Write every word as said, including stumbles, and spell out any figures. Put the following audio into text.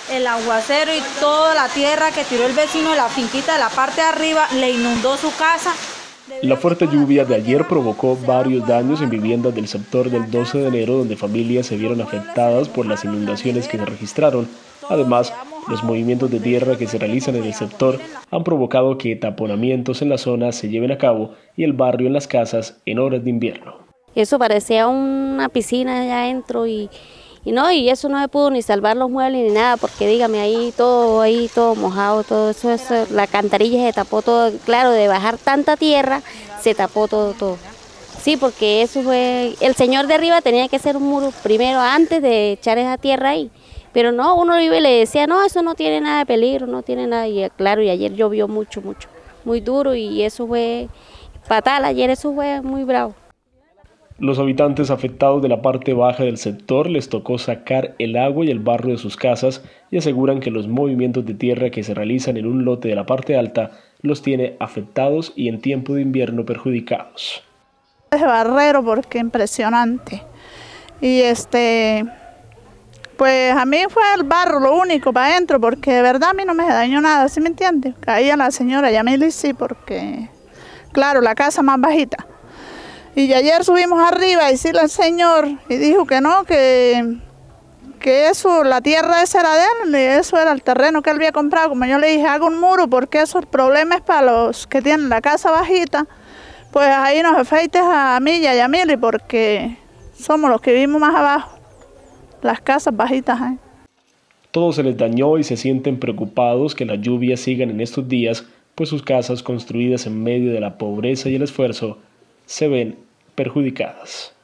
El aguacero y toda la tierra que tiró el vecino de la finquita de la parte de arriba le inundó su casa. La fuerte lluvia de ayer provocó varios daños en viviendas del sector del doce de enero, donde familias se vieron afectadas por las inundaciones que se registraron. Además, los movimientos de tierra que se realizan en el sector han provocado que taponamientos en la zona se lleven a cabo y el barrio en las casas en horas de invierno. Eso parecía una piscina allá adentro y, y no, y eso no se pudo ni salvar los muebles ni nada, porque dígame, ahí todo, ahí todo mojado, todo eso, eso, la alcantarilla se tapó todo, claro, de bajar tanta tierra, se tapó todo, todo. Sí, porque eso fue, el señor de arriba tenía que hacer un muro primero antes de echar esa tierra ahí, pero no, uno iba y le decía, no, eso no tiene nada de peligro, no tiene nada, y claro, y ayer llovió mucho, mucho, muy duro, y eso fue fatal, ayer eso fue muy bravo. Los habitantes afectados de la parte baja del sector les tocó sacar el agua y el barro de sus casas y aseguran que los movimientos de tierra que se realizan en un lote de la parte alta los tiene afectados y en tiempo de invierno perjudicados. Es barrero porque impresionante. Y este, pues a mí fue el barro lo único para adentro, porque de verdad a mí no me dañó nada, ¿sí me entiende? Caía la señora Yamili, sí, porque claro, la casa más bajita. Y ayer subimos arriba a decirle al señor y dijo que no, que, que eso, la tierra esa era de él, y eso era el terreno que él había comprado. Como yo le dije, haga un muro porque eso el problema es para los que tienen la casa bajita. Pues ahí nos afeites a mí y a Yamili porque somos los que vivimos más abajo, las casas bajitas. ¿eh? Todo se les dañó y se sienten preocupados que las lluvias sigan en estos días, pues sus casas construidas en medio de la pobreza y el esfuerzo se ven perjudicadas.